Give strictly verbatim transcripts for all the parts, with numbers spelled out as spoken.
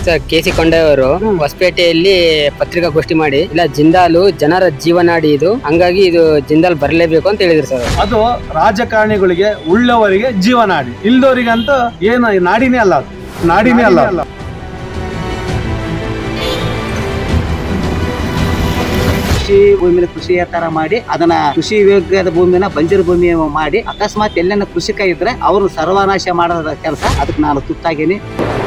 Sir K C ಕೊಂಡಯ್ಯವರು ಹೊಸಪೇಟೆಯಲ್ಲಿ ಪತ್ರಿಕಾಗೋಷ್ಠಿ ಮಾಡಿ ಇಲ್ಲ ಜಿಂದಾಲು ಜನರ ಜೀವನಾಡಿ ಇದು, ಹಂಗಾಗಿ ಇದು ಜಿಂದಾಲ್ ಬರಲೇಬೇಕು ಅಂತ ಹೇಳಿದ್ರು ಸರ್. ಅದು ರಾಜಕಾರಣಿಗಳಿಗೆ ಉಳ್ಳವರಿಗೆ ಜೀವನಾಡಿ, ಇಲ್ದವರಿಗಂತ ಏನು ನಾಡಿನೇ ಅಲ್ಲ, ನಾಡಿನೇ ಅಲ್ಲ. ಕೃಷಿ ಭೂಮಿನ ಕೃಷಿಯ ತರ ಮಾಡಿ ಅದನ್ನ ಕೃಷಿ ಯೋಗ್ಯದ ಭೂಮಿನ ಬಂಜರು ಭೂಮಿ ಮಾಡಿ ಅಕಸ್ಮಾತ್ ಎಲ್ಲೇನ ಕೃಷಿಕ ಇದ್ರೆ ಅವರು ಸರ್ವನಾಶ ಮಾಡೋದ ಕೆಲಸ, ಅದಕ್ಕೆ ನಾನು ತುತ್ತಾಗೀನಿ.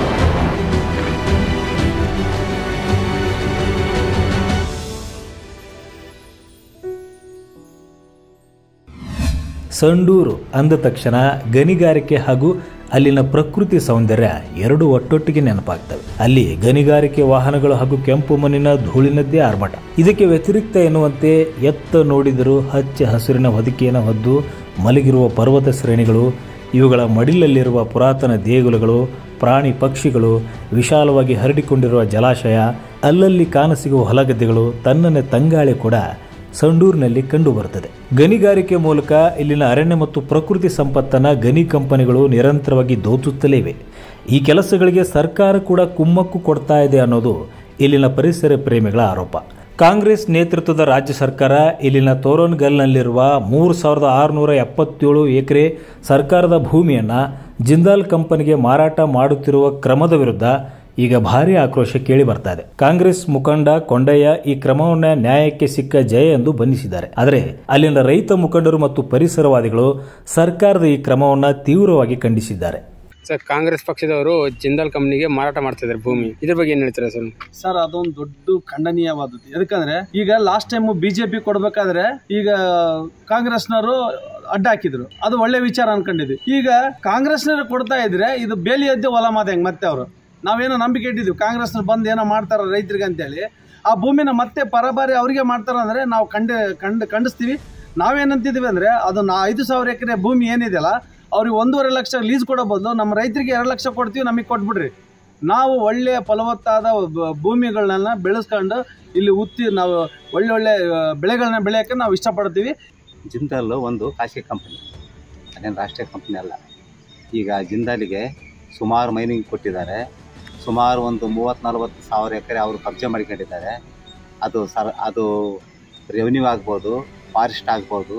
ಸಂಡೂರು ಅಂದ ತಕ್ಷಣ ಗಣಿಗಾರಿಕೆ ಹಾಗೂ ಅಲ್ಲಿನ ಪ್ರಕೃತಿ ಸೌಂದರ್ಯ ಎರಡು ಒಟ್ಟೊಟ್ಟಿಗೆ ನೆನಪಾಗ್ತವೆ. ಅಲ್ಲಿ ಗಣಿಗಾರಿಕೆ ವಾಹನಗಳು ಹಾಗೂ ಕೆಂಪು ಮಣ್ಣಿನ ಧೂಳಿನದ್ದೇ ಆರ್ಭಟ. ಇದಕ್ಕೆ ವ್ಯತಿರಿಕ್ತ ಎನ್ನುವಂತೆ ಎತ್ತ ನೋಡಿದರೂ ಹಚ್ಚ ಹಸಿರಿನ ಹೊದಿಕೆಯನ್ನು ಹೊದ್ದು ಮಲಗಿರುವ ಪರ್ವತ ಶ್ರೇಣಿಗಳು, ಇವುಗಳ ಮಡಿಲಲ್ಲಿರುವ ಪುರಾತನ ದೇಗುಲಗಳು, ಪ್ರಾಣಿ ಪಕ್ಷಿಗಳು, ವಿಶಾಲವಾಗಿ ಹರಡಿಕೊಂಡಿರುವ ಜಲಾಶಯ, ಅಲ್ಲಲ್ಲಿ ಕಾಣಸಿಗುವ ಹೊಲಗದ್ದೆಗಳು, ತನ್ನನ್ನೇ ತಂಗಾಳಿ ಕೂಡ ಸಂಡೂರಿನಲ್ಲಿ ಕಂಡು ಬರುತ್ತದೆ. ಗಣಿಗಾರಿಕೆ ಮೂಲಕ ಇಲ್ಲಿನ ಅರಣ್ಯ ಮತ್ತು ಪ್ರಕೃತಿ ಸಂಪತ್ತನ್ನು ಗಣಿ ಕಂಪನಿಗಳು ನಿರಂತರವಾಗಿ ದೋಚುತ್ತಲೇ ಇವೆ. ಈ ಕೆಲಸಗಳಿಗೆ ಸರ್ಕಾರ ಕೂಡ ಕುಮ್ಮಕ್ಕು ಕೊಡ್ತಾ ಇದೆ ಅನ್ನೋದು ಇಲ್ಲಿನ ಪರಿಸರ ಪ್ರೇಮಿಗಳ ಆರೋಪ. ಕಾಂಗ್ರೆಸ್ ನೇತೃತ್ವದ ರಾಜ್ಯ ಸರ್ಕಾರ ಇಲ್ಲಿನ ತೋರನ್ಗಲ್ನಲ್ಲಿರುವ ಮೂರು ಸಾವಿರದ ಆರುನೂರ ಎಪ್ಪತ್ತೇಳು ಎಕರೆ ಸರ್ಕಾರದ ಭೂಮಿಯನ್ನು ಜಿಂದಾಲ್ ಕಂಪನಿಗೆ ಮಾರಾಟ ಮಾಡುತ್ತಿರುವ ಕ್ರಮದ ವಿರುದ್ಧ ಈಗ ಭಾರೀ ಆಕ್ರೋಶ ಕೇಳಿ ಬರ್ತಾ ಇದೆ. ಕಾಂಗ್ರೆಸ್ ಮುಖಂಡ ಕೊಂಡಯ್ಯ ಈ ಕ್ರಮವನ್ನು ನ್ಯಾಯಕ್ಕೆ ಸಿಕ್ಕ ಜಯ ಎಂದು ಬಣ್ಣಿಸಿದ್ದಾರೆ. ಆದರೆ ಅಲ್ಲಿನ ರೈತ ಮುಖಂಡರು ಮತ್ತು ಪರಿಸರವಾದಿಗಳು ಸರ್ಕಾರದ ಈ ಕ್ರಮವನ್ನು ತೀವ್ರವಾಗಿ ಖಂಡಿಸಿದ್ದಾರೆ. ಸರ್ ಕಾಂಗ್ರೆಸ್ ಪಕ್ಷದವರು ಜಿಂದಾಲ್ ಕಂಪನಿಗೆ ಮಾರಾಟ ಮಾಡ್ತಿದ್ದಾರೆ ಭೂಮಿ, ಇದ್ರ ಬಗ್ಗೆ ಏನ್ ಹೇಳ್ತಾರೆ ಸರ್? ಸರ್ ಅದೊಂದು ದೊಡ್ಡ ಖಂಡನೀಯವಾದದ್ದು. ಯಾಕಂದ್ರೆ ಈಗ ಲಾಸ್ಟ್ ಟೈಮ್ ಬಿಜೆಪಿ ಕೊಡ್ಬೇಕಾದ್ರೆ ಈಗ ಕಾಂಗ್ರೆಸ್ನವರು ಅಡ್ಡ ಹಾಕಿದ್ರು, ಅದು ಒಳ್ಳೆ ವಿಚಾರ ಅನ್ಕೊಂಡಿದ್ವಿ. ಈಗ ಕಾಂಗ್ರೆಸ್ನವರು ಕೊಡ್ತಾ ಇದ್ರೆ ಇದು ಬೇಲಿ ಎದ್ದೆ ಹೊಲ ಮಾದ ಹೆಂಗ್ ಮತ್ತೆ ಅವರು ನಾವೇನೋ ನಂಬಿಕೆ ಇಟ್ಟಿದ್ವಿ ಕಾಂಗ್ರೆಸ್ನ ಬಂದು ಏನೋ ಮಾಡ್ತಾರ ರೈತರಿಗೆ ಅಂತೇಳಿ, ಆ ಭೂಮಿನ ಮತ್ತೆ ಪರಬಾರಿ ಅವರಿಗೆ ಮಾಡ್ತಾರ ಅಂದ್ರೆ ನಾವು ಕಂಡು ಕಂಡು ಖಂಡಿಸ್ತೀವಿ. ನಾವೇನಂತಿದ್ವಿ ಅಂದ್ರೆ ಅದು ನಾ ಐದು ಸಾವಿರ ಎಕರೆ ಭೂಮಿ ಏನಿದೆಯಲ್ಲ ಅವ್ರಿಗೆ ಒಂದೂವರೆ ಲಕ್ಷ ಲೀಸ್ ಕೊಡೋ ಬದಲು ನಮ್ಮ ರೈತರಿಗೆ ಎರಡು ಲಕ್ಷ ಕೊಡ್ತೀವಿ, ನಮಗೆ ಕೊಟ್ಬಿಡ್ರಿ. ನಾವು ಒಳ್ಳೆಯ ಫಲವತ್ತಾದ ಭೂಮಿಗಳನ್ನ ಬೆಳೆಸ್ಕೊಂಡು ಇಲ್ಲಿ ಉತ್ತಿ ನಾವು ಒಳ್ಳೊಳ್ಳೆ ಬೆಳೆಗಳನ್ನ ಬೆಳೆಯೋಕ್ಕೆ ನಾವು ಇಷ್ಟಪಡ್ತೀವಿ. ಜಿಂದಾಲ್ ಒಂದು ಖಾಸಗಿ ಕಂಪನಿ, ಅದೇನು ರಾಷ್ಟ್ರೀಯ ಕಂಪನಿ ಅಲ್ಲ. ಈಗ ಜಿಂದಾಲಿಗೆ ಸುಮಾರು ಮೈನಿಂಗ್ ಕೊಟ್ಟಿದ್ದಾರೆ. ಸುಮಾರು ಒಂದು ಮೂವತ್ತು ನಲ್ವತ್ತು ಸಾವಿರ ಎಕರೆ ಅವರು ಕಬ್ಜೆ ಮಾಡ್ಕೊಂಡಿದ್ದಾರೆ. ಅದು ಸರ್ ಅದು ರೆವೆನ್ಯೂ ಆಗ್ಬೋದು, ಫಾರೆಸ್ಟ್ ಆಗ್ಬೋದು,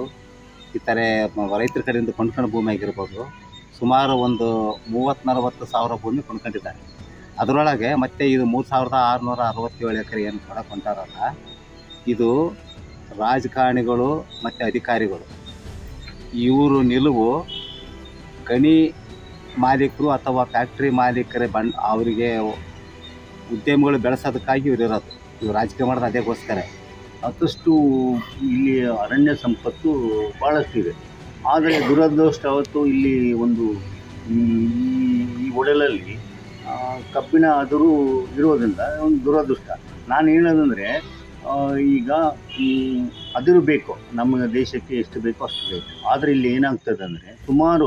ಈ ಥರ ರೈತರ ಕಡೆಯಿಂದ ಕೊಂಡ್ಕೊಂಡು ಭೂಮಿ ಆಗಿರ್ಬೋದು. ಸುಮಾರು ಒಂದು ಮೂವತ್ತು ನಲ್ವತ್ತು ಸಾವಿರ ಭೂಮಿ ಕೊಂಡ್ಕೊಂಡಿದ್ದಾರೆ. ಅದರೊಳಗೆ ಮತ್ತೆ ಇದು ಮೂರು ಸಾವಿರದ ಆರುನೂರ ಅರವತ್ತೇಳು ಎಕರೆ ಏನು ಕೂಡ ಕೊಂಟಾರಲ್ಲ, ಇದು ರಾಜಕಾರಣಿಗಳು ಮತ್ತು ಅಧಿಕಾರಿಗಳು ಇವರು ನಿಲುವು ಗಣಿ ಮಾಲೀಕರು ಅಥವಾ ಫ್ಯಾಕ್ಟ್ರಿ ಮಾಲೀಕರೇ ಬಂಡ್ ಅವರಿಗೆ ಉದ್ಯಮಿಗಳು ಬೆಳೆಸೋದಕ್ಕಾಗಿ ಇವರು ಇರೋದು. ಇವರು ರಾಜಕೀಯ ಮಾಡೋದು ಅದಕ್ಕೋಸ್ಕರ. ಮತ್ತಷ್ಟು ಇಲ್ಲಿ ಅರಣ್ಯ ಸಂಪತ್ತು ಭಾಳಷ್ಟು ಇದೆ. ಆದರೆ ದುರದೃಷ್ಟವತ್ತು ಇಲ್ಲಿ ಒಂದು ಈ ಒಡಲಲ್ಲಿ ಕಬ್ಬಿಣ ಅದರು ಇರೋದ್ರಿಂದ ಒಂದು ದುರದೃಷ್ಟ. ನಾನು ಹೇಳೋದಂದರೆ ಈಗ ಅದಿರು ಬೇಕು, ನಮ್ಮ ದೇಶಕ್ಕೆ ಎಷ್ಟು ಬೇಕೋ ಅಷ್ಟು ಬೇಕು. ಆದರೆ ಇಲ್ಲಿ ಏನಾಗ್ತದೆ ಅಂದರೆ ಸುಮಾರು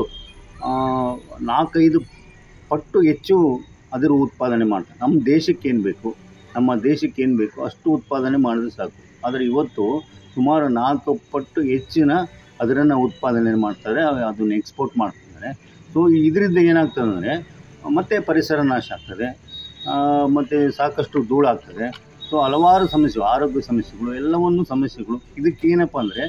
ನಾಲ್ಕೈದು ಪಟ್ಟು ಹೆಚ್ಚು ಅದರ ಉತ್ಪಾದನೆ ಮಾಡ್ತಾರೆ. ನಮ್ಮ ದೇಶಕ್ಕೆ ಏನು ಬೇಕು, ನಮ್ಮ ದೇಶಕ್ಕೆ ಏನು ಬೇಕು ಅಷ್ಟು ಉತ್ಪಾದನೆ ಮಾಡಿದ್ರೆ ಸಾಕು. ಆದರೆ ಇವತ್ತು ಸುಮಾರು ನಾಲ್ಕು ಪಟ್ಟು ಹೆಚ್ಚಿನ ಅದರನ್ನು ಉತ್ಪಾದನೆ ಮಾಡ್ತಾರೆ, ಅದನ್ನು ಎಕ್ಸ್ಪೋರ್ಟ್ ಮಾಡ್ತಿದ್ದಾರೆ. ಸೊ ಇದರಿಂದ ಏನಾಗ್ತದೆ ಅಂದರೆ ಮತ್ತೆ ಪರಿಸರ ನಾಶ ಆಗ್ತದೆ, ಮತ್ತು ಸಾಕಷ್ಟು ಧೂಳಾಗ್ತದೆ. ಸೊ ಹಲವಾರು ಸಮಸ್ಯೆಗಳು, ಆರೋಗ್ಯ ಸಮಸ್ಯೆಗಳು, ಎಲ್ಲವನ್ನೂ ಸಮಸ್ಯೆಗಳು. ಇದಕ್ಕೇನಪ್ಪ ಅಂದರೆ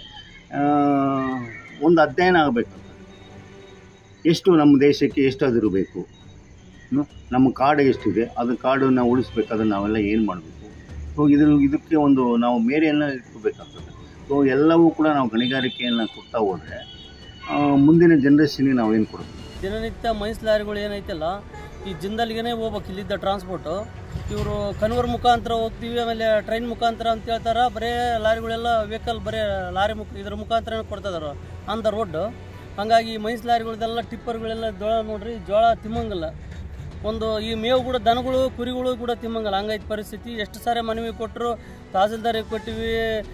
ಒಂದು ಅಧ್ಯಯನ ಆಗಬೇಕು. ಎಷ್ಟು ನಮ್ಮ ದೇಶಕ್ಕೆ ಎಷ್ಟು ಅದಿರು ಬೇಕು, ನಮ್ಮ ಕಾಡು ಎಷ್ಟಿದೆ, ಅದು ಕಾಡನ್ನು ಉಳಿಸ್ಬೇಕಾದ್ರೆ ನಾವೆಲ್ಲ ಏನು ಮಾಡಬೇಕು. ಸೊ ಇದ್ರ ಇದಕ್ಕೆ ಒಂದು ನಾವು ಮೇರೆಯನ್ನು ಇಟ್ಕೋಬೇಕಾಗ್ತದೆ. ಸೊ ಎಲ್ಲವೂ ಕೂಡ ನಾವು ಗಣಿಗಾರಿಕೆಯನ್ನು ಕೊಡ್ತಾ ಹೋದರೆ ಮುಂದಿನ ಜನ್ರೇಷನ್ಗೆ ನಾವೇನು ಕೊಡಬೇಕು. ದಿನನಿತ್ಯ ಮೈನ್ಸ್ ಲಾರಿಗಳು ಏನೈತಲ್ಲ ಈ ಜಿಂದಾಲ್ಗೆ ಹೋಗ್ಬೇಕು. ಇಲ್ಲಿದ್ದ ಟ್ರಾನ್ಸ್ಪೋರ್ಟು ಇವರು ಕನ್ವರ್ ಮುಖಾಂತರ ಹೋಗ್ತೀವಿ, ಆಮೇಲೆ ಟ್ರೈನ್ ಮುಖಾಂತರ ಅಂತ ಹೇಳ್ತಾರೆ. ಬರೀ ಲಾರಿಗಳೆಲ್ಲ ವೆಹಿಕಲ್ ಬರೀ ಲಾರಿ ಮುಖ ಇದ್ರ ಮುಖಾಂತರ ಕೊಡ್ತಿದ್ದಾರೆ ಆನ್ ದ ರೋಡ್. ಹಾಗಾಗಿ ಮೈನ್ಸ್ ಲಾರಿಗಳದೆಲ್ಲ ಟಿಪ್ಪರ್ಗಳೆಲ್ಲ ಜೋಳ ನೋಡ್ರಿ, ಜೋಳ ತಿಮ್ಮಂಗಿಲ್ಲ. ಒಂದು ಈ ಮೇವು ಕೂಡ ದನಗಳು ಕುರಿಗಳು ಕೂಡ ತಿಮ್ಮಂಗಿಲ್ಲ. ಹಂಗೈತೆ ಪರಿಸ್ಥಿತಿ. ಎಷ್ಟು ಸಾರಿ ಮನವಿ ಕೊಟ್ಟರು, ತಹಸೀಲ್ದಾರಿಗೆ ಕೊಟ್ಟಿವಿ,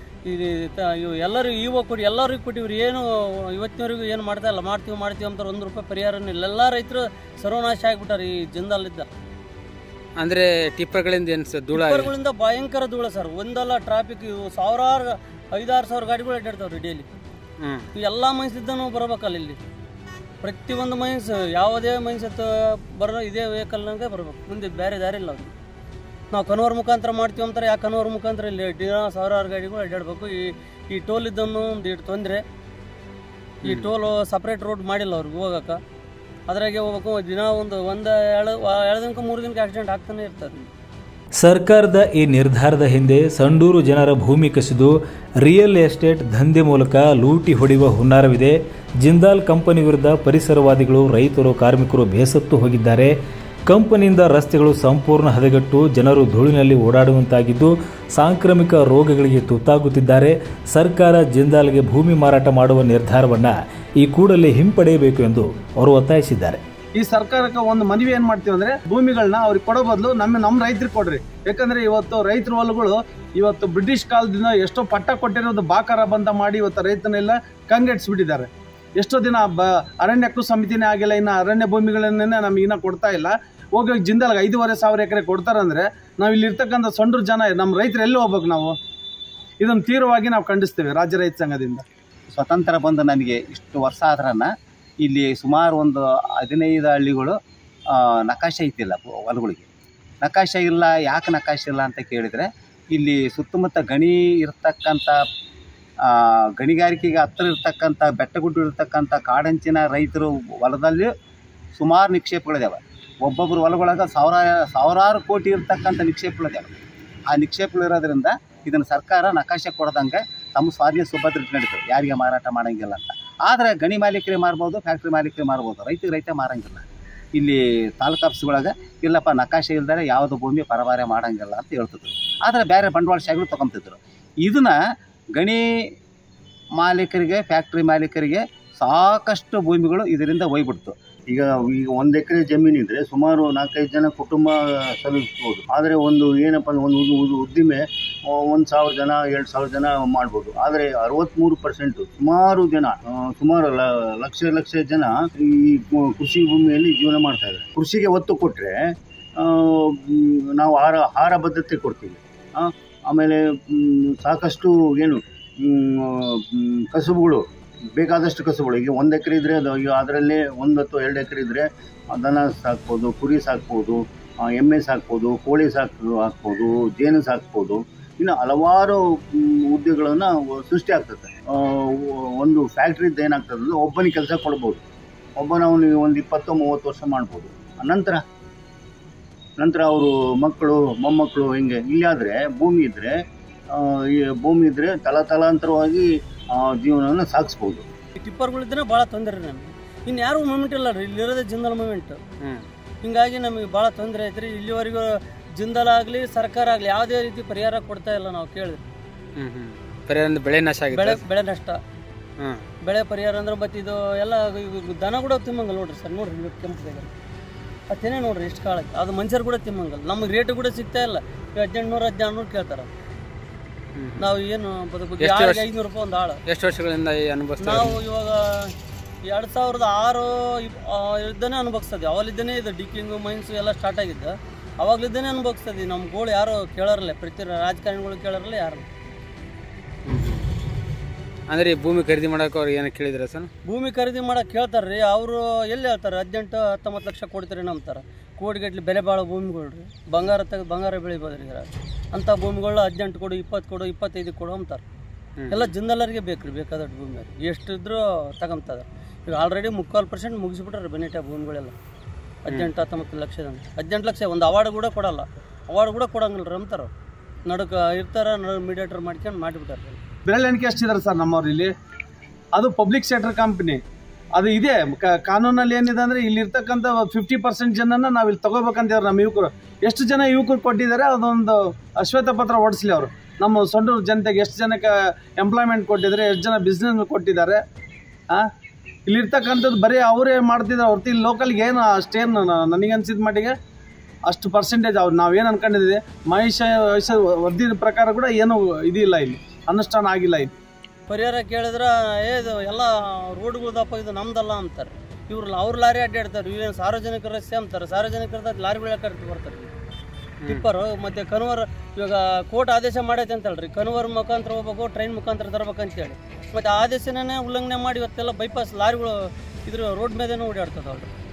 ಇವು ಎಲ್ಲರೂ ಇವಾಗ ಕೊಟ್ಟು ಎಲ್ಲರಿಗೂ ಕೊಟ್ಟಿವ್ರಿ. ಏನು ಇವತ್ತಿನವರೆಗೂ ಏನು ಮಾಡ್ತಾ ಇಲ್ಲ. ಮಾಡ್ತೀವಿ ಮಾಡ್ತೀವಿ ಅಂತಾರೆ, ಒಂದು ರೂಪಾಯಿ ಪರಿಹಾರನೂ ಇಲ್ಲ. ಎಲ್ಲ ರೈತರು ಸರ್ವನಾಶ ಆಗಿಬಿಟ್ಟಾರೆ ಈ ಜಿಂದಾಲಿದ್ದ. ಅಂದ್ರೆ ಟಿಪ್ಪರ್ಗಳಿಂದ ಏನು ಸರ್ ಧೂಳ? ಟಿಪ್ಪರ್ಗಳಿಂದ ಭಯಂಕರ ಧೂಳ ಸರ್. ಒಂದಲ್ಲ ಟ್ರಾಫಿಕ್ ಸಾವಿರಾರು ಐದಾರು ಸಾವಿರ ಗಾಡಿಗಳು ಅಡ್ಡಾಡ್ತಾವ್ರಿ ಡೈಲಿ. ಎಲ್ಲ ಮೈನ್ಸಿದ್ದನೂ ಬರ್ಬೇಕಲ್ಲ ಇಲ್ಲಿ. ಪ್ರತಿಯೊಂದು ಮೈನ್ಸ್ ಯಾವುದೇ ಮೈನ್ಸ್ ಬರೋ ಇದೇ ವೆಹಿಕಲ್ನಾಗೆ ಬರ್ಬೇಕು, ಮುಂದೆ ಬೇರೆ ದಾರಿ ಇಲ್ಲ ಅವ್ರಿಗೆ. ನಾವು ಕನ್ವರ್ ಮುಖಾಂತರ ಮಾಡ್ತೀವಿ ಅಂತಾರೆ. ಯಾಕೆ ಕನ್ವರ್ ಮುಖಾಂತರ ಇಲ್ಲಿ ದಿನ ಸಾವಿರಾರು ಗಾಡಿಗಳು ಅಡ್ಡಾಡಬೇಕು. ಈ ಈ ಟೋಲ್ ಇದ್ದನ್ನು ಒಂದು ಇಟ್ಟು ತೊಂದರೆ. ಈ ಟೋಲು ಸಪ್ರೇಟ್ ರೋಡ್ ಮಾಡಿಲ್ಲ ಅವ್ರಿಗೆ ಹೋಗೋಕೆ. ಅದ್ರಾಗೆ ಹೋಗ್ಬೇಕು. ದಿನ ಒಂದು ಒಂದು ಎರಡು ಎರಡು ದಿನಕ್ಕೆ ಮೂರು ದಿನಕ್ಕೆ ಆಕ್ಸಿಡೆಂಟ್ ಆಗ್ತಾನೆ ಇರ್ತಾರೆ. ಸರ್ಕಾರದ ಈ ನಿರ್ಧಾರದ ಹಿಂದೆ ಸಂಡೂರು ಜನರ ಭೂಮಿ ಕಸಿದು ರಿಯಲ್ ಎಸ್ಟೇಟ್ ದಂಧೆ ಮೂಲಕ ಲೂಟಿ ಹೊಡೆಯುವ ಹುನ್ನಾರವಿದೆ. ಜಿಂದಾಲ್ ಕಂಪನಿ ವಿರುದ್ಧ ಪರಿಸರವಾದಿಗಳು, ರೈತರು, ಕಾರ್ಮಿಕರು ಬೇಸತ್ತು ಹೋಗಿದ್ದಾರೆ. ಕಂಪನಿಯಿಂದ ರಸ್ತೆಗಳು ಸಂಪೂರ್ಣ ಹದಗೆಟ್ಟು ಜನರು ಧೂಳಿನಲ್ಲಿ ಓಡಾಡುವಂತಾಗಿದ್ದು ಸಾಂಕ್ರಾಮಿಕ ರೋಗಗಳಿಗೆ ತುತ್ತಾಗುತ್ತಿದ್ದಾರೆ. ಸರ್ಕಾರ ಜಿಂದಾಲ್ಗೆ ಭೂಮಿ ಮಾರಾಟ ಮಾಡುವ ನಿರ್ಧಾರವನ್ನು ಈ ಕೂಡಲೇ ಹಿಂಪಡೆಯಬೇಕು ಎಂದು ಅವರು ಒತ್ತಾಯಿಸಿದ್ದಾರೆ. ಈ ಸರ್ಕಾರಕ್ಕೆ ಒಂದು ಮನವಿ ಏನ್ ಮಾಡ್ತೀವಿ ಅಂದ್ರೆ, ಭೂಮಿಗಳನ್ನ ಅವ್ರಿಗೆ ಕೊಡೋ ಬದಲು ನಮ್ಮ ನಮ್ಮ ರೈತರಿಗೆ ಕೊಡ್ರಿ. ಯಾಕಂದ್ರೆ ಇವತ್ತು ರೈತರ ಹೊಲಗಳು ಇವತ್ತು ಬ್ರಿಟಿಷ್ ಕಾಲದಿಂದ ಎಷ್ಟೋ ಪಟ್ಟ ಕೊಟ್ಟಿರೋದು ಬಾಕಾರ ಬಂದ ಮಾಡಿ ಇವತ್ತು ರೈತನೆಲ್ಲ ಕಂಗೆಡ್ಸ್ಬಿಟ್ಟಿದ್ದಾರೆ. ಎಷ್ಟೋ ದಿನ ಬ ಅರಣ್ಯಕ್ಕೂ ಸಮಿತಿನೇ ಆಗಿಲ್ಲ, ಇನ್ನು ಅರಣ್ಯ ಭೂಮಿಗಳನ್ನೇ ನಮ್ಗೆ ಇನ್ನೂ ಕೊಡ್ತಾ ಇಲ್ಲ. ಹೋಗಿ ಜಿಂದಾಲ್ಗೆ ಐದೂವರೆ ಸಾವಿರ ಎಕರೆ ಕೊಡ್ತಾರಂದ್ರೆ ನಾವು ಇಲ್ಲಿ ಇರ್ತಕ್ಕಂಥ ಸಂಡೂರು ಜನ ನಮ್ಮ ರೈತರು ಎಲ್ಲಿ ಹೋಗ್ಬೇಕು? ನಾವು ಇದನ್ನು ತೀವ್ರವಾಗಿ ನಾವು ಖಂಡಿಸ್ತೇವೆ ರಾಜ್ಯ ರೈತ ಸಂಘದಿಂದ. ಸ್ವತಂತ್ರ ಬಂದು ನನಗೆ ಇಷ್ಟು ವರ್ಷ ಆದ್ರನ್ನ ಇಲ್ಲಿ ಸುಮಾರು ಒಂದು ಹದಿನೈದು ಹಳ್ಳಿಗಳು ನಕಾಶೆ ಇದ್ದಿಲ್ಲ ಹೊಲಗಳಿಗೆ. ನಕಾಶೆ ಇಲ್ಲ. ಯಾಕೆ ನಕಾಶೆ ಇಲ್ಲ ಅಂತ ಕೇಳಿದರೆ, ಇಲ್ಲಿ ಸುತ್ತಮುತ್ತ ಗಣಿ ಇರ್ತಕ್ಕಂಥ ಗಣಿಗಾರಿಕೆಗೆ ಹತ್ತಿರ ಇರ್ತಕ್ಕಂಥ ಬೆಟ್ಟಗುಡ್ಡು ಇರ್ತಕ್ಕಂಥ ಕಾಡಂಚಿನ ರೈತರು ಹೊಲದಲ್ಲಿ ಸುಮಾರು ನಿಕ್ಷೇಪಗಳಿದ್ದಾವೆ. ಒಬ್ಬೊಬ್ಬರು ಹೊಲಗೊಳಗೆ ಸಾವಿರ ಸಾವಿರಾರು ಕೋಟಿ ಇರ್ತಕ್ಕಂಥ ನಿಕ್ಷೇಪಗಳಿದ್ದಾವೆ. ಆ ನಿಕ್ಷೇಪಗಳಿರೋದ್ರಿಂದ ಇದನ್ನು ಸರ್ಕಾರ ನಕಾಶೆ ಕೊಡ್ದಂಗೆ ತಮ್ಮ ಸ್ವಾಧೀನ ಸುಭದ್ರ ನಡೀತದೆ, ಯಾರಿಗೆ ಮಾರಾಟ ಮಾಡೋಂಗಿಲ್ಲ ಅಂತ. ಆದರೆ ಗಣಿ ಮಾಲೀಕರೇ ಮಾರ್ಬೋದು, ಫ್ಯಾಕ್ಟ್ರಿ ಮಾಲೀಕರೇ ಮಾರ್ಬೋದು, ರೈತರಿಗೆ ರೈತ ಮಾರೋಂಗಿಲ್ಲ. ಇಲ್ಲಿ ತಾಲೂಕು ಆಫೀಸ್ಗಳಾಗ ಇಲ್ಲಪ್ಪ ನಕಾಶೆ ಇಲ್ದರೆ ಯಾವುದು ಭೂಮಿ ಪರಭಾರೆ ಮಾಡೋಂಗಿಲ್ಲ ಅಂತ ಹೇಳ್ತಿದ್ರು. ಆದರೆ ಬೇರೆ ಬಂಡವಾಳಶಾಹಿಗಳು ತೊಗೊತಿದ್ರು. ಇದನ್ನು ಗಣಿ ಮಾಲೀಕರಿಗೆ, ಫ್ಯಾಕ್ಟ್ರಿ ಮಾಲೀಕರಿಗೆ ಸಾಕಷ್ಟು ಭೂಮಿಗಳು ಇದರಿಂದ ಹೋಗ್ಬಿಡ್ತು. ಈಗ ಈಗ ಒಂದು ಎಕರೆ ಜಮೀನಿದ್ರೆ ಸುಮಾರು ನಾಲ್ಕೈದು ಜನ ಕುಟುಂಬ ಸಲ್ಲಿಸ್ಬೋದು. ಆದರೆ ಒಂದು ಏನಪ್ಪ ಅಂದ್ರೆ ಒಂದು ಒಂದು ಉದ್ದಿಮೆ ಒಂದು ಸಾವಿರ ಜನ ಎರಡು ಸಾವಿರ ಜನ ಮಾಡ್ಬೋದು. ಆದರೆ ಅರವತ್ತ್ಮೂರು ಪರ್ಸೆಂಟು ಸುಮಾರು ಜನ ಸುಮಾರು ಲಕ್ಷ ಲಕ್ಷ ಜನ ಈ ಕೃಷಿ ಭೂಮಿಯಲ್ಲಿ ಜೀವನ ಮಾಡ್ತಾ ಇದ್ದಾರೆ. ಕೃಷಿಗೆ ಒತ್ತು ಕೊಟ್ಟರೆ ನಾವು ಆಹಾರ ಆಹಾರ ಭದ್ರತೆ ಕೊಡ್ತೀವಿ. ಆಮೇಲೆ ಸಾಕಷ್ಟು ಏನು ಕಸುಬುಗಳು, ಬೇಕಾದಷ್ಟು ಕಸುಬುಗಳು. ಈಗ ಒಂದು ಎಕರೆ ಇದ್ದರೆ ಅದು ಈಗ ಅದರಲ್ಲೇ ಒಂದು ಅಥವಾ ಎರಡು ಎಕರೆ ಇದ್ದರೆ ದನ ಸಾಕ್ಬೋದು, ಕುರಿ ಸಾಕ್ಬೋದು, ಎಮ್ಮೆ ಸಾಕ್ಬೋದು, ಕೋಳಿ ಸಾಕು ಹಾಕ್ಬೋದು, ಜೇನು ಸಾಕ್ಬೋದು. ಇನ್ನು ಹಲವಾರು ಉದ್ಯೋಗಗಳನ್ನು ಸೃಷ್ಟಿ ಆಗ್ತದೆ. ಒಂದು ಫ್ಯಾಕ್ಟ್ರಿದ್ದು ಏನಾಗ್ತದೆ, ಒಬ್ಬನಿಗೆ ಕೆಲಸ ಕೊಡ್ಬೋದು. ಒಬ್ಬನ ಅವನಿಗೆ ಒಂದು ಇಪ್ಪತ್ತು ಮೂವತ್ತು ವರ್ಷ ಮಾಡ್ಬೋದು. ನಂತರ ನಂತರ ಅವರು ಮಕ್ಕಳು ಮೊಮ್ಮಕ್ಕಳು ಹಿಂಗೆ. ಇಲ್ಲಾದರೆ ಭೂಮಿ ಇದ್ದರೆ ಈ ಭೂಮಿ ಇದ್ದರೆ ತಲಾತಲಾಂತರವಾಗಿ ಜೀವನವನ್ನು ಸಾಗಿಸ್ಬೋದು. ಟಿಪ್ಪರ್ಗಳಿದ್ರೆ ಭಾಳ ತೊಂದರೆ ನಮಗೆ. ಇನ್ನು ಯಾರೂ ಮೂಮೆಂಟ್ ಇಲ್ಲ ರೀ, ಇಲ್ಲಿರೋದೇ ಜಿಂದಾಲ್ ಮೂಮೆಂಟ್. ಹಿಂಗಾಗಿ ನಮಗೆ ಭಾಳ ತೊಂದರೆ ಐತ್ರಿ. ಇಲ್ಲಿವರೆಗೂ ಜಿಂದಾಲ್ ಆಗಲಿ ಸರ್ಕಾರ ಆಗಲಿ ಯಾವುದೇ ರೀತಿ ಪರಿಹಾರ ಕೊಡ್ತಾ ಇಲ್ಲ. ನಾವು ಕೇಳಿದ್ರಿ ಪರಿಹಾರ ಬೆಳೆ ನಾಶ ಆಗಿದೆ, ಬೆಳೆ ಬೆಳೆ ನಷ್ಟ, ಬೆಳೆ ಪರಿಹಾರ ಅಂದ್ರೆ. ಮತ್ತು ಇದು ಎಲ್ಲ ದನ ಕೂಡ ತಿಮ್ಮಂಗಲ್ಲ ನೋಡ್ರಿ ಸರ್. ನೋಡ್ರಿ ಕೆಂಪು ಅತ್ತೇನೆ ನೋಡ್ರಿ ಎಷ್ಟು ಕಾಳಕ್ಕೆ. ಅದು ಮನುಷ್ಯರು ಕೂಡ ತಿಮ್ಮಂಗಲ್ಲ. ನಮಗೆ ರೇಟ್ ಕೂಡ ಸಿಗ್ತಾ ಇಲ್ಲ. ಹದಿನೆಂಟುನೂರು ಹದಿನಾರು ಕೇಳ್ತಾರೆ. ನಾವು ಏನು ಬದುಕುದು? ಐನೂರು ರೂಪಾಯಿ ಒಂದು ಆಳು. ಎಷ್ಟು ವರ್ಷಗಳಿಂದ ಅನುಭವಿಸ್ತೀವಿ ನಾವು? ಇವಾಗ ಎರಡು ಸಾವಿರದ ಆರು ಇದ್ದಾನೆ ಅನುಭವಿಸ್ತದೆ. ಅವಾಗಲಿದ್ದಾನೆ ಇದು ಡಿಕ್ಕಿಂಗು ಮೈನ್ಸು ಎಲ್ಲ ಸ್ಟಾರ್ಟ್ ಆಗಿದ್ದು. ಅವಾಗಲಿದ್ದಾನೆ ಅನುಭವಿಸ್ತದೆ. ನಮ್ಮ ಗೋಳು ಯಾರು ಕೇಳೋರಲ್ಲ, ಪ್ರತಿ ರಾಜಕಾರಣಿಗಳು ಕೇಳೋರಲ್ಲ ಯಾರು. ಅಂದರೆ ಭೂಮಿ ಖರೀದಿ ಮಾಡೋಕೆ ಅವ್ರು ಏನು ಕೇಳಿದ್ರೆ ಸರ್? ಭೂಮಿ ಖರೀದಿ ಮಾಡೋಕೆ ಕೇಳ್ತಾರೆ ರೀ. ಅವರು ಎಲ್ಲಿ ಹೇಳ್ತಾರೆ? ಹದಿನೆಂಟು ಹತ್ತೊಂಬತ್ತು ಲಕ್ಷ ಕೊಡ್ತೀರಿ ನಂಬ್ತಾರೆ. ಕೋಟಿಗಟ್ಟಲೆ ಬೆಲೆ ಬಾಳೋ ಭೂಮಿಗಳು ರೀ. ಬಂಗಾರ ತೆಗೆದು ಬಂಗಾರ ಬೆಳಿಬೋದ್ರಿ. ಅಂಥ ಭೂಮಿಗಳು ಹದಿನೆಂಟು ಕೊಡು, ಇಪ್ಪತ್ತು ಕೊಡು, ಇಪ್ಪತ್ತೈದು ಕೊಡು ಅಂತಾರೆ. ಎಲ್ಲ ಜಿಂದಾಲರಿಗೆ ಬೇಕು ರೀ, ಬೇಕಾದಷ್ಟು ಭೂಮಿ ಅವ್ರಿಗೆ. ಎಷ್ಟಿದ್ರೂ ತಗೊಂತಾರೆ. ಈಗ ಆಲ್ರೆಡಿ ಮುಕ್ಕಾಲು ಪರ್ಸೆಂಟ್ ಮುಗಿಸ್ಬಿಟ್ರೆ ಬೆನಿಟ ಭೂಮಿಗಳೆಲ್ಲ. ಹದಿನೆಂಟು ಹತ್ತೊಂಬತ್ತು ಲಕ್ಷದಂಗೆ ಹದಿನೆಂಟು ಲಕ್ಷ ಒಂದು ಅವಾರ್ಡ್ ಕೂಡ ಕೊಡಲ್ಲ. ಅವಾರ್ಡ್ ಕೂಡ ಕೊಡಂಗಿಲ್ಲ ರೀ ಅಂತಾರೆ. ನಡುಕ ಇರ್ತಾರೆ, ನಡು ಮೀಡಿಯೇಟರ್ ಮಾಡ್ಕೊಂಡು ಮಾಡಿಬಿಟ್ಟಾರೆ. ಬೆರಳು ಎಣಿಕೆ ಅಷ್ಟಿದ್ದಾರೆ ಸರ್ ನಮ್ಮವ್ರು ಇಲ್ಲಿ. ಅದು ಪಬ್ಲಿಕ್ ಸೆಕ್ಟರ್ ಕಂಪ್ನಿ. ಅದು ಇದೆ ಕಾನೂನಲ್ಲಿ ಏನಿದೆ ಅಂದರೆ, ಇಲ್ಲಿ ಇರ್ತಕ್ಕಂಥ ಫಿಫ್ಟಿ ಪರ್ಸೆಂಟ್ ಜನನ ನಾವು ಇಲ್ಲಿ ತೊಗೋಬೇಕಂತಿದ್ದಾರೆ ನಮ್ಮ ಯುವಕರು. ಎಷ್ಟು ಜನ ಯುವಕರು ಕೊಟ್ಟಿದ್ದಾರೆ ಅದೊಂದು ಶ್ವೇತ ಪತ್ರ ಹೊಡಿಸ್ಲಿ ಅವರು. ನಮ್ಮ ಸಂಡೂರು ಜನತೆಗೆ ಎಷ್ಟು ಜನಕ್ಕೆ ಎಂಪ್ಲಾಯ್ಮೆಂಟ್ ಕೊಟ್ಟಿದ್ದಾರೆ, ಎಷ್ಟು ಜನ ಬಿಸ್ನೆಸ್ ಕೊಟ್ಟಿದ್ದಾರೆ. ಹಾಂ, ಇಲ್ಲಿರ್ತಕ್ಕಂಥದ್ದು ಬರೀ ಅವರೇ ಮಾಡ್ತಿದ್ದಾರೆ ಹೊರತು ಇಲ್ಲಿ ಲೋಕಲ್ಗೆ ಏನು ಅಷ್ಟೇನು ನನಗನ್ಸಿದ ಮಟ್ಟಿಗೆ ಅಷ್ಟು ಪರ್ಸೆಂಟೇಜ್ ಅವ್ರು ನಾವೇನು ಅನ್ಕೊಂಡಿದ್ದೀವಿ ಮಹಿಷ ವಯಸ್ಸು ವರದಿ ಪ್ರಕಾರ ಕೂಡ ಏನೂ ಇದಿಲ್ಲ, ಇಲ್ಲಿ ಅನುಷ್ಠಾನ ಆಗಿಲ್ಲ. ಇಲ್ಲಿ ಪರಿಹಾರ ಕೇಳಿದ್ರೆ ಏದು ಎಲ್ಲ ರೋಡ್ಗಳದಪ್ಪ ಇದು ನಮ್ದಲ್ಲ ಅಂತಾರೆ. ಇವ್ರು ಅವ್ರ ಲಾರಿ ಅಡ್ಡಾಡ್ತಾರೆ. ಇವೇನು ಸಾರ್ವಜನಿಕ ರಸ್ತೆ ಅಂತಾರೆ. ಸಾರ್ವಜನಿಕರ ಲಾರಿಗಳ ಕರೆಕ್ಟ್ ಬರ್ತಾರೆ ಟಿಪ್ಪರು. ಮತ್ತು ಕನ್ವರ್ ಇವಾಗ ಕೋರ್ಟ್ ಆದೇಶ ಮಾಡೈತೆ ಅಂತೇಳ್ರಿ, ಕನ್ವರ್ ಮುಖಾಂತರ ಹೋಗ್ಬೇಕು, ಟ್ರೈನ್ ಮುಖಾಂತರ ತರ್ಬೇಕಂತೇಳಿ. ಮತ್ತು ಆದೇಶನೇ ಉಲ್ಲಂಘನೆ ಮಾಡಿ ಇವತ್ತೆಲ್ಲ ಬೈಪಾಸ್ ಲಾರಿಗಳು ಇದ್ರ ರೋಡ್ ಮೇಲೇನೂ ಓಡಾಡ್ತದೆ ಅವ್ರು.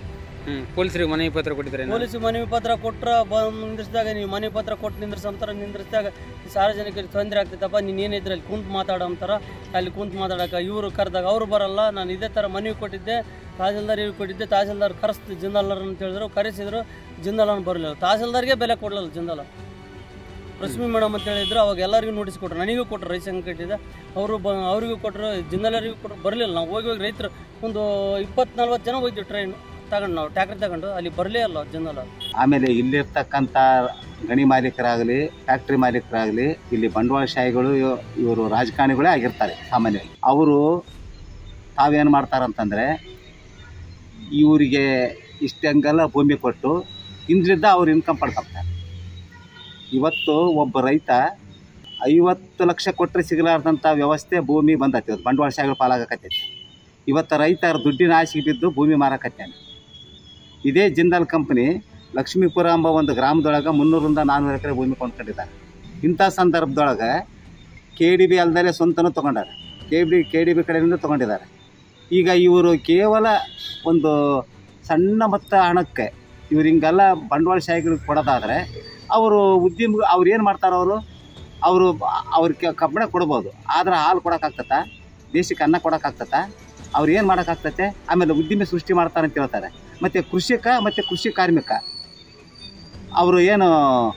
ಪೊಲೀಸರಿಗೆ ಮನವಿ ಪತ್ರ ಕೊಟ್ಟಿದ್ದಾರೆ. ಪೊಲೀಸಿಗೆ ಮನವಿ ಪತ್ರ ಕೊಟ್ಟರೆ ಬಂದು ನಿಂದ್ರಿಸಿದಾಗ ನೀವು ಮನವಿ ಪತ್ರ ಕೊಟ್ಟು ನಿಂದ್ರಿಸಂತಾರೆ. ನಿಂದ್ರಿಸಿದಾಗ ಸಾರ್ವಜನಿಕರಿಗೆ ತೊಂದರೆ ಆಗ್ತೈತಪ್ಪ, ನೀನು ಏನಿದ್ರೆ ಅಲ್ಲಿ ಕುಂತು ಮಾತಾಡೋಂತಾರ. ಅಲ್ಲಿ ಕುಂತು ಮಾತಾಡೋಕೆ ಇವರು ಕರೆದಾಗ ಅವರು ಬರಲ್ಲ. ನಾನು ಇದೇ ಥರ ಮನವಿ ಕೊಟ್ಟಿದ್ದೆ, ತಹಸೀಲ್ದಾರಿಗೆ ಕೊಟ್ಟಿದ್ದೆ. ತಹಸೀಲ್ದಾರ್ ಕರೆಸ್ತು ಜಿಂದಾಲರ್ ಅಂತ ಹೇಳಿದ್ರು, ಕರೆಸಿದ್ರು. ಜಿಂದಾಲನ್ನು ಬರಲಿಲ್ಲ. ತಹಸೀಲ್ದಾರ್ಗೆ ಬೆಲೆ ಕೊಡಲಿಲ್ಲ ಜಿಂದಾಲ. ರಶ್ಮಿ ಮೇಡಮ್ ಅಂತ ಹೇಳಿದ್ರು. ಅವಾಗ ಎಲ್ಲರಿಗೂ ನೋಟಿಸ್ ಕೊಟ್ಟರು, ನನಗೂ ಕೊಟ್ಟರು. ರೈತ ಸಂಘ ಕಟ್ಟಿದ್ದೆ, ಅವರು ಬ ಅವರಿಗೂ ಕೊಟ್ಟರು, ಜಿಂದಾಲರಿಗೂ ಕೊಟ್ಟರು. ಬರಲಿಲ್ಲ. ನಾವು ಹೋಗಿ ಹೋಗಿ ರೈತರು ಒಂದು ಇಪ್ಪತ್ತು ನಲ್ವತ್ತು ಜನ ಹೋಗ್ತೀವಿ ಟ್ರೈನ್ ತಗೊಂಡು, ನಾವು ಟ್ಯಾಕ್ರಿ ತಗೊಂಡು. ಅಲ್ಲಿ ಬರಲೇ ಅಲ್ಲ ಜಿಂದಾಲ. ಆಮೇಲೆ ಇಲ್ಲಿರ್ತಕ್ಕಂಥ ಗಣಿ ಮಾಲೀಕರಾಗಲಿ, ಫ್ಯಾಕ್ಟ್ರಿ ಮಾಲೀಕರಾಗಲಿ, ಇಲ್ಲಿ ಬಂಡವಾಳಶಾಹಿಗಳು ಇವರು ರಾಜಕಾರಣಿಗಳೇ ಆಗಿರ್ತಾರೆ ಸಾಮಾನ್ಯವಾಗಿ. ಅವರು ತಾವೇನು ಮಾಡ್ತಾರಂತಂದರೆ ಇವರಿಗೆ ಇಷ್ಟಂಗೆಲ್ಲ ಭೂಮಿ ಕೊಟ್ಟು ಇಂದ್ರಿಂದ ಅವ್ರು ಇನ್ಕಮ್ ಪಡ್ಕೊಳ್ತಾರೆ. ಇವತ್ತು ಒಬ್ಬ ರೈತ ಐವತ್ತು ಲಕ್ಷ ಕೊಟ್ಟರೆ ಸಿಗಲಾರ್ದಂಥ ವ್ಯವಸ್ಥೆ ಭೂಮಿ ಬಂದೈತಿ. ಇವತ್ತು ಬಂಡವಾಳಶಾಹಿಗಳು ಪಾಲಾಗಕತ್ತೈತಿ. ಇವತ್ತು ರೈತರ ದುಡ್ಡಿನ ಆಸೆಗೆ ಬಿದ್ದು ಭೂಮಿ ಮಾರಕತ್ತಾನೆ. ಇದೇ ಜಿಂದಾಲ್ ಕಂಪ್ನಿ ಲಕ್ಷ್ಮೀಪುರ ಎಂಬ ಒಂದು ಗ್ರಾಮದೊಳಗೆ ಮುನ್ನೂರಿಂದ ನಾನ್ನೂರು ಎಕರೆ ಭೂಮಿ ಕೊಂಡ್ಕೊಂಡಿದ್ದಾರೆ. ಇಂಥ ಸಂದರ್ಭದೊಳಗೆ ಕೆ ಡಿ ಬಿ ಅಲ್ಲದೆ ಸ್ವಂತನೂ ತೊಗೊಂಡಾರೆ. K D K D B ಕಡೆಯಿಂದ ತೊಗೊಂಡಿದ್ದಾರೆ. ಈಗ ಇವರು ಕೇವಲ ಒಂದು ಸಣ್ಣ ಮೊತ್ತ ಹಣಕ್ಕೆ ಇವ್ರು ಹಿಂಗೆಲ್ಲ ಬಂಡವಾಳಶಾಹಿಗಳಿಗೆ ಕೊಡೋದಾದರೆ ಅವರು ಉದ್ಯಮ ಅವ್ರು ಏನು ಮಾಡ್ತಾರೆ, ಅವರು ಅವರು ಅವ್ರಿಗೆ ಕಬ್ಬಣ ಕೊಡ್ಬೋದು, ಆದರೆ ಹಾಲು ಕೊಡೋಕ್ಕಾಗ್ತತ, ದೇಶಕ್ಕೆ ಅನ್ನ ಕೊಡೋಕ್ಕಾಗ್ತತ, ಅವ್ರು ಏನು ಮಾಡೋಕ್ಕಾಗ್ತತೆ. ಆಮೇಲೆ ಉದ್ಯಮ ಸೃಷ್ಟಿ ಮಾಡ್ತಾರೆ ಅಂತ ಹೇಳ್ತಾರೆ. ಮತ್ತು ಕೃಷಿಕ ಮತ್ತು ಕೃಷಿ ಕಾರ್ಮಿಕ ಅವರು ಏನು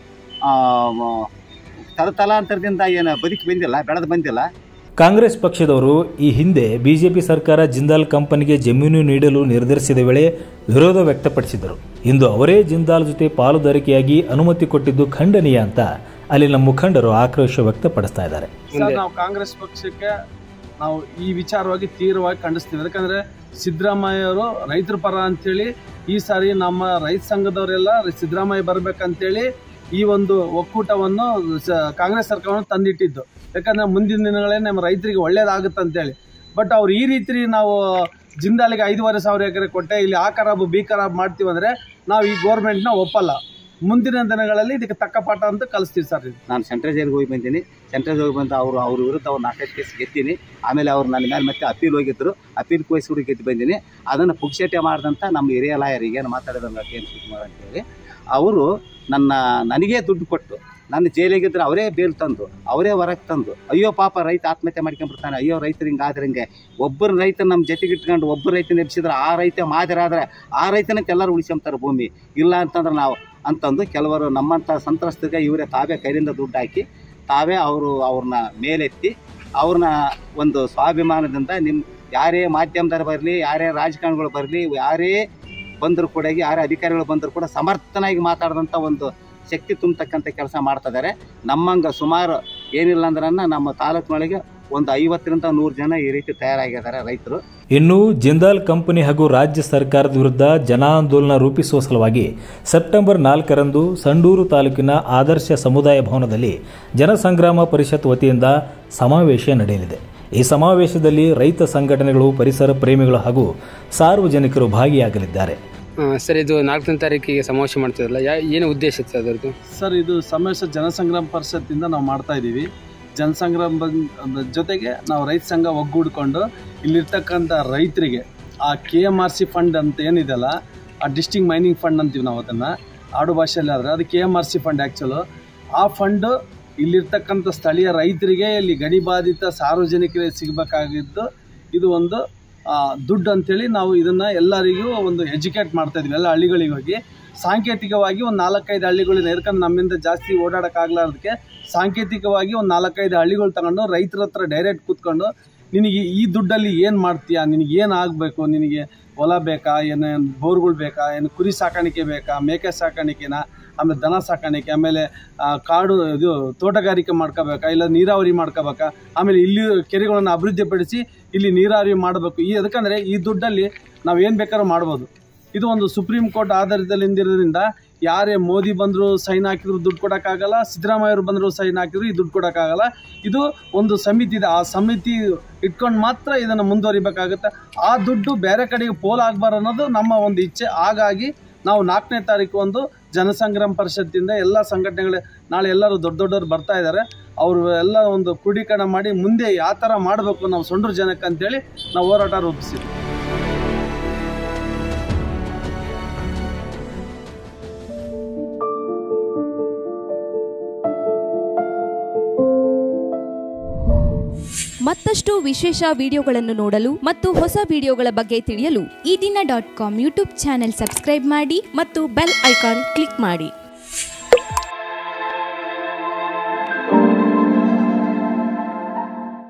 ತಲತಲಾಂತರದಿಂದ ಏನು ಬದುಕಿ ಬಂದಿಲ್ಲ, ಬೆಳೆದು ಬಂದಿಲ್ಲ. ಕಾಂಗ್ರೆಸ್ ಪಕ್ಷದವರು ಈ ಹಿಂದೆ ಬಿಜೆಪಿ ಸರ್ಕಾರ ಜಿಂದಾಲ್ ಕಂಪನಿಗೆ ಜಮೀನು ನೀಡಲು ನಿರ್ಧರಿಸಿದ ವೇಳೆ ವಿರೋಧ ವ್ಯಕ್ತಪಡಿಸಿದರು. ಇಂದು ಅವರೇ ಜಿಂದಾಲ್ ಜೊತೆ ಪಾಲುದಾರಿಕೆಯಾಗಿ ಅನುಮತಿ ಕೊಟ್ಟಿದ್ದು ಖಂಡನೀಯ ಅಂತ ಅಲ್ಲಿನ ಮುಖಂಡರು ಆಕ್ರೋಶ ವ್ಯಕ್ತಪಡಿಸ್ತಾ ಇದ್ದಾರೆ. ನಾವು ಕಾಂಗ್ರೆಸ್ ಪಕ್ಷಕ್ಕೆ ನಾವು ಈ ವಿಚಾರವಾಗಿ ತೀವ್ರವಾಗಿ ಖಂಡಿಸ್ತೀವಿ. ಯಾಕಂದ್ರೆ ಸಿದ್ದರಾಮಯ್ಯ ಅವರು ರೈತರ ಪರ ಅಂತೇಳಿ ಈ ಸಾರಿ ನಮ್ಮ ರೈತ ಸಂಘದವರೆಲ್ಲ ಸಿದ್ದರಾಮಯ್ಯ ಬರ್ಬೇಕಂತೇಳಿ ಈ ಒಂದು ಒಕ್ಕೂಟವನ್ನು ಕಾಂಗ್ರೆಸ್ ಸರ್ಕಾರವನ್ನು ತಂದಿಟ್ಟಿದ್ದು. ಯಾಕಂದ್ರೆ ಮುಂದಿನ ದಿನಗಳೇ ನಮ್ಮ ರೈತರಿಗೆ ಒಳ್ಳೇದಾಗುತ್ತೆ ಅಂತೇಳಿ. ಬಟ್ ಅವ್ರು ಈ ರೀತಿ ನಾವು ಜಿಂದಾಲಿಗೆ ಐದೂವರೆ ಸಾವಿರ ಎಕರೆ ಕೊಟ್ಟೆ, ಇಲ್ಲಿ ಆ ಖರಾಬು ಬಿ ಖರಾಬ್ ಮಾಡ್ತೀವಿ ಅಂದರೆ ನಾವು ಈ ಗೋರ್ಮೆಂಟ್ನ ಒಪ್ಪಲ್ಲ. ಮುಂದಿನ ದಿನಗಳಲ್ಲಿ ಇದಕ್ಕೆ ತಕ್ಕ ಪಾಠ ಅಂತ ಕಲಿಸ್ತೀವಿ ಸರ್. ಇದು ನಾನು ಸೆಂಟ್ರಲ್ ಜೈಲಿಗೆ ಹೋಗಿ ಬಂದೀನಿ. ಸೆಂಟ್ರಲ್ ಜೈಲಿಗೆ ಬಂದು ಅವರು ಅವ್ರ ವಿರುದ್ಧ ಅವ್ರು ನಾಲ್ಕೈದು ಕೇಸ್ ಗೆದ್ದೀನಿ. ಆಮೇಲೆ ಅವ್ರು ನನ್ನ ಮೇಲೆ ಮತ್ತೆ ಅಪೀಲ್ ಹೋಗಿದ್ರು. ಅಪೀಲ್ ಕೇಸ್ ಕೂಡ ಗೆದ್ದು ಬಂದೀನಿ. ಅದನ್ನು ಪುಕ್ಷೇಟೆ ಮಾಡಿದಂಥ ನಮ್ಮ ಹಿರಿಯ ಲಾಯರಿಗೆ ಏನು ಮಾತಾಡಿದಂಗೆ ಕೆ ಎನ್ ಶಿವಕುಮಾರ್ ಅಂತೇಳಿ ಅವರು ನನ್ನ ನನಗೇ ದುಡ್ಡು ಕೊಟ್ಟು ನನ್ನ ಜೈಲಿಗಿದ್ರೆ ಅವರೇ ಬೇಲ್ ತಂದು ಅವರೇ ಹೊರಗೆ ತಂದು ಅಯ್ಯೋ ಪಾಪ ರೈತ ಆತ್ಮಹತ್ಯೆ ಮಾಡ್ಕೊಂಡ್ಬಿಡ್ತಾನೆ, ಅಯ್ಯೋ ರೈತರು ಹಿಂಗೆ ಆದ್ರೆ ಹಿಂಗೆ ಒಬ್ಬರು ರೈತ ನಮ್ಮ ಜೊತೆಗೆ ಇಟ್ಕೊಂಡು ಒಬ್ಬರು ರೈತನ ಎಬ್ಸಿದ್ರೆ ಆ ರೈತ ಮಾದರಾದರೆ ಆ ರೈತನಕ್ಕೆ ಎಲ್ಲರೂ ಉಳಿಸ್ಕೊಂತಾರೆ ಭೂಮಿ. ಇಲ್ಲ ಅಂತಂದ್ರೆ ನಾವು ಅಂತಂದು ಕೆಲವರು ನಮ್ಮಂಥ ಸಂತ್ರಸ್ತರಿಗೆ ಇವರೇ ತಾವೇ ಕೈಲಿಂದ ದುಡ್ಡು ಹಾಕಿ ತಾವೇ ಅವರು ಅವ್ರನ್ನ ಮೇಲೆತ್ತಿ ಅವ್ರನ್ನ ಒಂದು ಸ್ವಾಭಿಮಾನದಿಂದ ನಿಮ್ಮ ಯಾರೇ ಮಾಧ್ಯಮದವ್ರು ಬರಲಿ, ಯಾರೇ ರಾಜಕಾರಣಿಗಳು ಬರಲಿ, ಯಾರೇ ಬಂದರೂ ಕೂಡ, ಯಾರೇ ಅಧಿಕಾರಿಗಳು ಬಂದರೂ ಕೂಡ ಸಮರ್ಥನಾಗಿ ಮಾತಾಡಿದಂಥ ಒಂದು ಶಕ್ತಿ ತುಂಬತಕ್ಕಂಥ ಕೆಲಸ ಮಾಡ್ತಿದ್ದಾರೆ. ನಮ್ಮಂಗೆ ಸುಮಾರು ಏನಿಲ್ಲ ಅಂದ್ರೆ ನಮ್ಮ ತಾಲೂಕಿನೊಳಗೆ ಒಂದು ಐವತ್ತರಿಂದ ನೂರು ಜನ ಈ ರೀತಿ ತಯಾರಾಗಿದ್ದಾರೆ ರೈತರು. ಇನ್ನು ಜಿಂದಾಲ್ ಕಂಪನಿ ಹಾಗೂ ರಾಜ್ಯ ಸರ್ಕಾರದ ವಿರುದ್ಧ ಜನಾಂದೋಲನ ರೂಪಿಸುವ ಸಲುವಾಗಿ ಸೆಪ್ಟೆಂಬರ್ ನಾಲ್ಕರಂದು ಸಂಡೂರು ತಾಲೂಕಿನ ಆದರ್ಶ ಸಮುದಾಯ ಭವನದಲ್ಲಿ ಜನಸಂಗ್ರಾಮ ಪರಿಷತ್ ವತಿಯಿಂದ ಸಮಾವೇಶ ನಡೆಯಲಿದೆ. ಈ ಸಮಾವೇಶದಲ್ಲಿ ರೈತ ಸಂಘಟನೆಗಳು, ಪರಿಸರ ಪ್ರೇಮಿಗಳು ಹಾಗೂ ಸಾರ್ವಜನಿಕರು ಭಾಗಿಯಾಗಲಿದ್ದಾರೆ. ಸರ್, ಇದು ನಾಲ್ಕನೇ ತಾರೀಕಿಗೆ ಸಮಾವೇಶ ಮಾಡ್ತಿರಲ್ಲ, ಏನು ಉದ್ದೇಶ ಇತ್ತು ಅದರದ್ದು? ಸರ್, ಇದು ಸಮಾವೇಶ ಜನಸಂಗ್ರಾಮ ಪರಿಷತ್ತಿಂದ ನಾವು ಮಾಡ್ತಾ ಇದ್ದೀವಿ. ಜನಸಂಗ್ರಾಮ ಜೊತೆಗೆ ನಾವು ರೈತ ಸಂಘ ಒಗ್ಗೂಡ್ಕೊಂಡು ಇಲ್ಲಿರ್ತಕ್ಕಂಥ ರೈತರಿಗೆ ಆ K M R C fund ಅಂತ ಏನಿದೆಯಲ್ಲ, ಆ ಡಿಸ್ಟಿಕ್ ಮೈನಿಂಗ್ ಫಂಡ್ ಅಂತೀವಿ ನಾವು ಅದನ್ನು ಆಡು ಭಾಷೆಯಲ್ಲಿ. ಆದರೆ ಅದು K M R C fund actually. ಆ ಫಂಡು ಇಲ್ಲಿರ್ತಕ್ಕಂಥ ಸ್ಥಳೀಯ ರೈತರಿಗೆ, ಇಲ್ಲಿ ಗಣಿ ಬಾಧಿತ ಸಾರ್ವಜನಿಕರಿಗೆ ಸಿಗಬೇಕಾಗಿದ್ದು ಇದು ಒಂದು ದುಡ್ಡು ಅಂಥೇಳಿ ನಾವು ಇದನ್ನು ಎಲ್ಲರಿಗೂ ಒಂದು ಎಜುಕೇಟ್ ಮಾಡ್ತಾಯಿದ್ವಿ. ಎಲ್ಲ ಹಳ್ಳಿಗಳಿಗೆ ಹೋಗಿ ಸಾಂಕೇತಿಕವಾಗಿ ಒಂದು ನಾಲ್ಕೈದು ಹಳ್ಳಿಗಳನ್ನ, ಯಾಕಂದ್ರೆ ನಮ್ಮಿಂದ ಜಾಸ್ತಿ ಓಡಾಡೋಕ್ಕಾಗಲಾರ್ದಕ್ಕೆ ಸಾಂಕೇತಿಕವಾಗಿ ಒಂದು ನಾಲ್ಕೈದು ಹಳ್ಳಿಗಳು ತಗೊಂಡು ರೈತರ ಹತ್ರ ಡೈರೆಕ್ಟ್ ಕೂತ್ಕೊಂಡು ನಿನಗೆ ಈ ದುಡ್ಡಲ್ಲಿ ಏನು ಮಾಡ್ತೀಯಾ, ನಿನಗೆ ಏನು ಆಗಬೇಕು, ನಿನಗೆ ಹೊಲ ಬೇಕಾ, ಏನು ಬೋರ್ಗಳು ಬೇಕಾ, ಏನು ಕುರಿ ಸಾಕಾಣಿಕೆ ಬೇಕಾ, ಮೇಕೆ ಸಾಕಾಣಿಕೆನ, ಆಮೇಲೆ ದನ ಸಾಕಾಣಿಕೆ, ಆಮೇಲೆ ಕಾಡು ಇದು ತೋಟಗಾರಿಕೆ ಮಾಡ್ಕೋಬೇಕಾ, ಇಲ್ಲ ನೀರಾವರಿ ಮಾಡ್ಕೋಬೇಕಾ, ಆಮೇಲೆ ಇಲ್ಲಿ ಕೆರೆಗಳನ್ನು ಅಭಿವೃದ್ಧಿಪಡಿಸಿ ಇಲ್ಲಿ ನೀರಾವರಿ ಮಾಡಬೇಕು. ಈ ಅದಕ್ಕಂದರೆ ಈ ದುಡ್ಡಲ್ಲಿ ನಾವು ಏನು ಬೇಕಾದ್ರೂ ಮಾಡ್ಬೋದು. ಇದು ಒಂದು ಸುಪ್ರೀಂ ಕೋರ್ಟ್ ಆಧಾರಿತದಲ್ಲಿರೋದ್ರಿಂದ ಯಾರೇ ಮೋದಿ ಬಂದರೂ ಸೈನ್ ಹಾಕಿದ್ರು ದುಡ್ಡು ಕೊಡೋಕ್ಕಾಗಲ್ಲ, ಸಿದ್ದರಾಮಯ್ಯವರು ಬಂದರೂ ಸೈನ್ ಹಾಕಿದ್ರು ಈ ದುಡ್ಡು ಕೊಡೋಕ್ಕಾಗಲ್ಲ. ಇದು ಒಂದು ಸಮಿತಿ ಇದೆ, ಆ ಸಮಿತಿ ಇಟ್ಕೊಂಡು ಮಾತ್ರ ಇದನ್ನು ಮುಂದುವರಿಬೇಕಾಗುತ್ತೆ. ಆ ದುಡ್ಡು ಬೇರೆ ಕಡೆಗೆ ಪೋಲ್ ಆಗಬಾರ್ದು ಅನ್ನೋದು ನಮ್ಮ ಒಂದು ಇಚ್ಛೆ. ಹಾಗಾಗಿ ನಾವು ನಾಲ್ಕನೇ ತಾರೀಕು ಒಂದು ಜನಸಂಗ್ರಾಮ ಪರಿಷತ್ತಿಂದ ಎಲ್ಲ ಸಂಘಟನೆಗಳು ನಾಳೆ ಎಲ್ಲರೂ ದೊಡ್ಡ ದೊಡ್ಡವರು ಬರ್ತಾ ಇದ್ದಾರೆ. ಅವರು ಎಲ್ಲ ಒಂದು ಕ್ರೋಢೀಕರಣ ಮಾಡಿ ಮುಂದೆ ಯಾವ ಥರ ಮಾಡಬೇಕು ನಾವು ಸೊಂಡ್ರು ಜನಕ್ಕೆ ಅಂತೇಳಿ ನಾವು ಹೋರಾಟ ರೂಪಿಸಿದ್ವಿ. ಮತ್ತಷ್ಟು ವಿಶೇಷ ವಿಡಿಯೋಗಳನ್ನು ನೋಡಲು ಮತ್ತು ಹೊಸ ವಿಡಿಯೋಗಳ ಬಗ್ಗೆ ತಿಳಿಯಲು ಈ ದಿನ dot com YouTube channel subscribe ಮಾಡಿ ಮತ್ತು ಬೆಲ್ ಐಕಾನ್ ಕ್ಲಿಕ್ ಮಾಡಿ.